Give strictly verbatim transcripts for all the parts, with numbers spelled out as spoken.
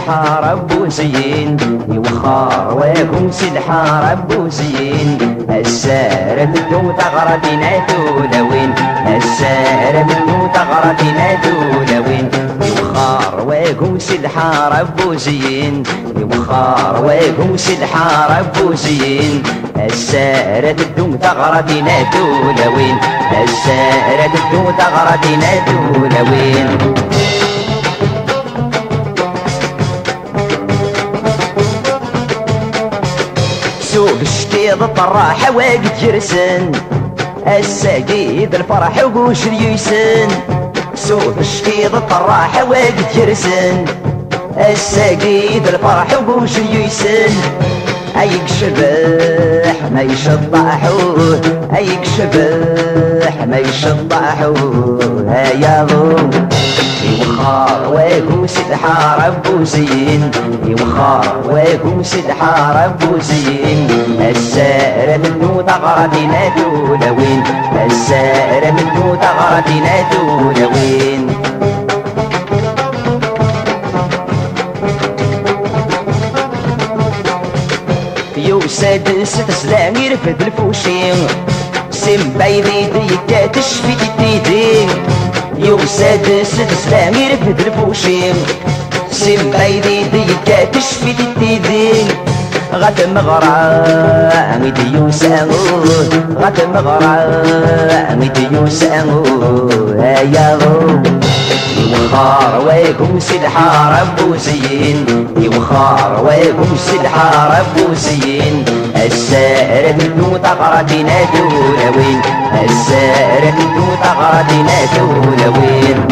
الحار ابو زين يوخر ويكون سي الحار ابو زين السارة بدو تغردنا دولوين السارة بدو تغردنا دولوين يوخر ويكون سي الحار ابو زين يوخر ويكون سي الحار ابو زين السارة بدو تغردنا دولوين السارة بدو تغردنا دولوين سوق الشتيض الطراحة واقد جرسن الساقيد الفرح وقوش اليسن سوق الشتيض الطراحة واقد جرسن الساقيد الفرح وقوش اليسن ايك شبح ما يشطحوه ايك شبح ما يشطحوه هيا ضو يوخر ويكوس الحار ابو زين يوخر ويكوس الحار ابو زين السارة منو تغردنا دولوين السارة منو تغردنا دولوين يوساد ست سلام يرفد الفوشين سم بايدي ديكا تشفي تيدي يوساد ست سلام يرفد الفوشين سم بايدي ديكا تشفي تيدي غات مغرا ميدي يوسامو غات مغرا ميدي يوسامو هيا غو يوخر ويكوس الحار ابو زين يوخر ويكوس الحار ابو زين السارة منو تغردنا دولوين السارة منو تغردنا دولوين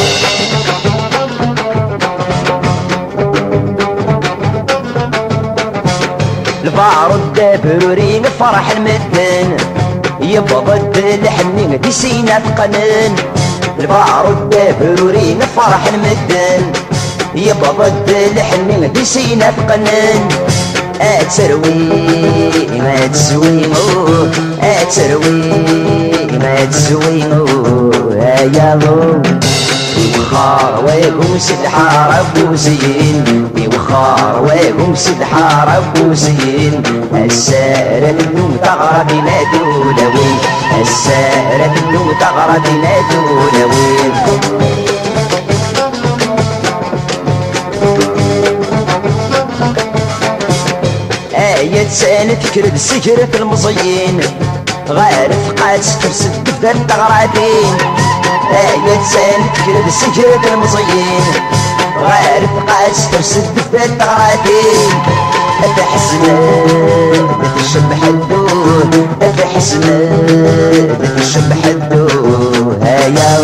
البارود دابروري من فرح المدن يبضد الحنين دي سينا تقنن البارود دابروري من فرح المدن يبضد الحنين دي سينا تقنن اتروي ما تسويمو اتروي ما تسويمو هيا ضو يوخر ويكوس الحار ابو زين يوخر ويكوس الحار ابو زين السارة منو تغردنا دولوين السارة منو تغردنا دولوين آية سنة تكرد سكرة المزين غارف قاس ترسد بدل تغرادين آية سنة تكرد سكرة المزين غارف قاس ترسد بدل تغرادين أتحسن بتشب حدود أتحسن بتشب حدود هيا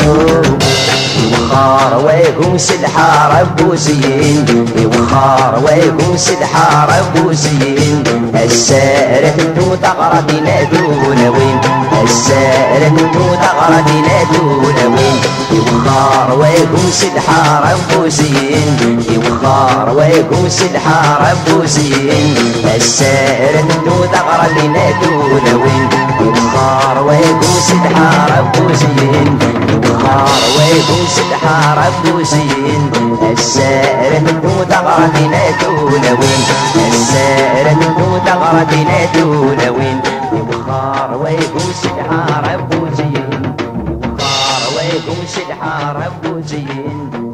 يوخر ويكوس الحار ابو زين يوخر ويكوس الحار ابو زين السارة منو تغردنا دولوين السارة منو تغردنا دولوين يوخر ويكوس الحار ابو زين يوخر ويكوس الحار ابو زين السارة منو تغردنا دولوين يوخر ويكوس الحار ابو زين يوخر ويكوس الحار ابو زين السارة منو تغردنا دولوين السارة منو تغردنا دولوين يوخر ويكوس الحار ابو زين يوخر ويكوس الحار ابو زين